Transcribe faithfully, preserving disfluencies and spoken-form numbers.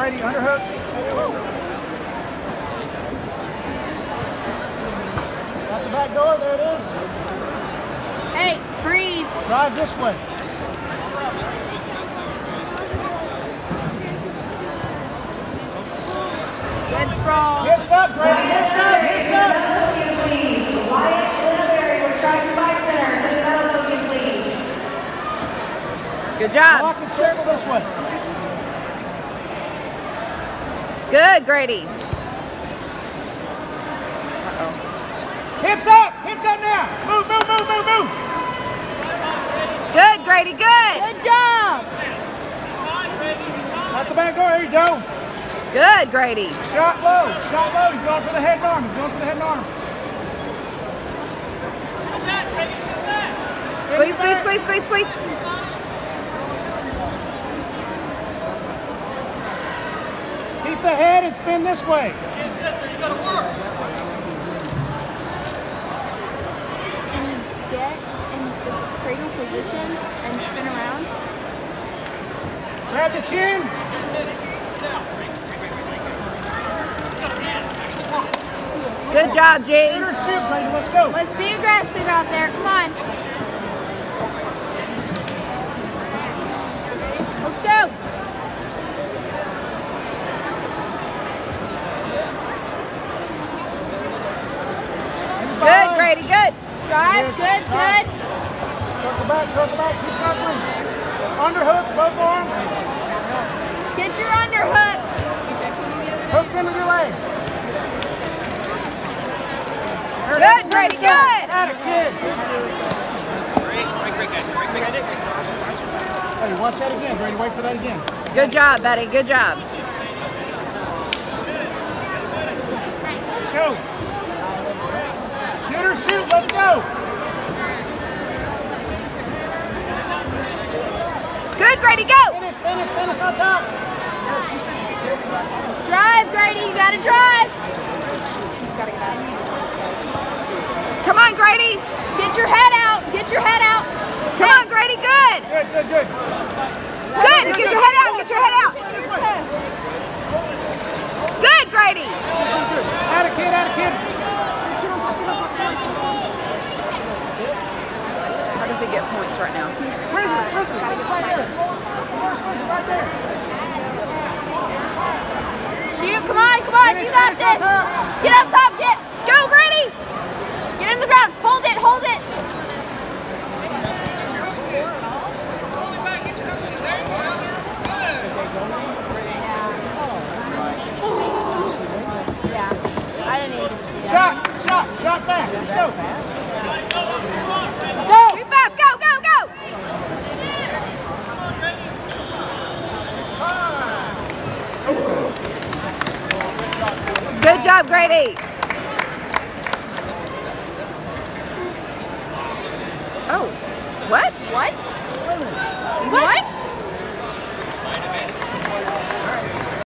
Grady, underhooks. Got the back door, there it is. Hey, breathe. Drive this way. Good sprawl. Hips up, Grady, hips up, hips up. Please, Wyatt and Barry, we're trying to bike center to the metal token, please. Good job. Walk and circle this way. Good, Grady. Uh-oh. Hips up, hips up now. Move, move, move, move, move. Good, Grady, good. Good job. Out the back door, there you go. Good, Grady. Shot low, shot low. He's going for the head and arm. He's going for the head and arm. Squeeze, squeeze, squeeze, squeeze, squeeze. Keep the head and spin this way. You gotta work. And you get in the cradle position and spin around. Grab the chin. Good job, G. Shoot or shoot, Grady. Let's go. Let's be aggressive out there. Come on. Let's go. Good, Grady, good. Drive. Good, good. Circle back, circle back, keep circling. Underhooks, both arms. Get your underhooks. Hooks into your legs. Good, Grady, good. Atta kid. Break, break, break, guys. Break, break, break. Hey, watch that again, Grady. Wait for that again. Good job, buddy. Good job. Let's go. Shoot or shoot, let's go. Good, Grady, go. Finish, finish, finish on top. Drive, Grady. You gotta drive. Come on, Grady. Get your head out. Get your head out. Come on, Grady, good. Good, good, good. Good, get your head out, get your head out. Good, Grady. Atta kid, atta kid. How does he get points right now? Prison, prison, prison right there. First prison right there. Shoot. Come on. Come on. You got this. Get up top. Get. Go, Grady. Get in the ground. Hold it. Hold it. Yeah. I didn't even see that. Shot, shot, shot fast. Let's go. Go. Be fast. Go, go, go. Good job, Grady.